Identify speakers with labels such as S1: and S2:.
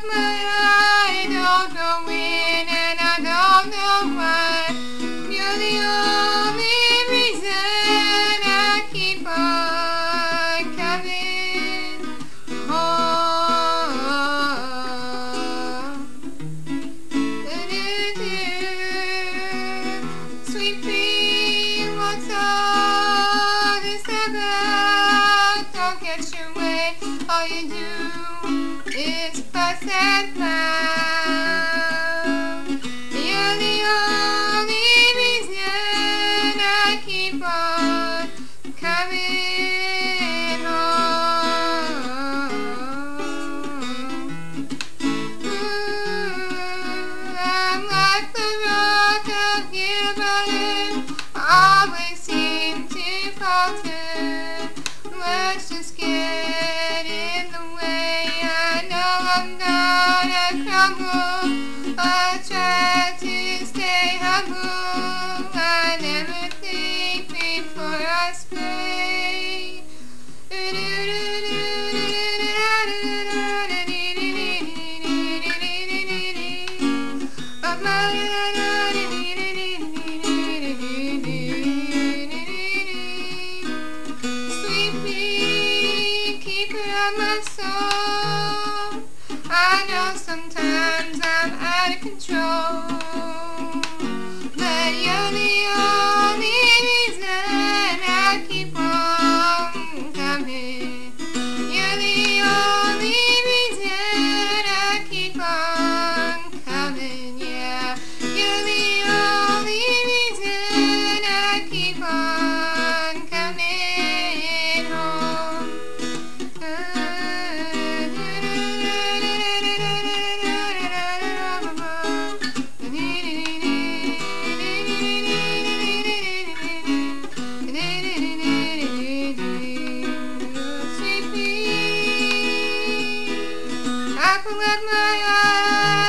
S1: but I don't know when and I don't know why. You're the only reason I keep on coming home. Sweet pea, what's all this about? Don't get your way, all you do is fuss and frown. You're the only reason I keep on coming home. I'm like the rock of Gibraltar, always seem to falter. Let's just get in the way. I know I'm gonna crumble. I try to stay humble. I never think before I spray. Sweet pea, keeper of my soul. I know sometimes I'm out of control, but you're the only reason I keep on coming. You're the only reason I keep on coming, yeah. You're the only reason I keep on coming home. Sweet pea, I could let my eyes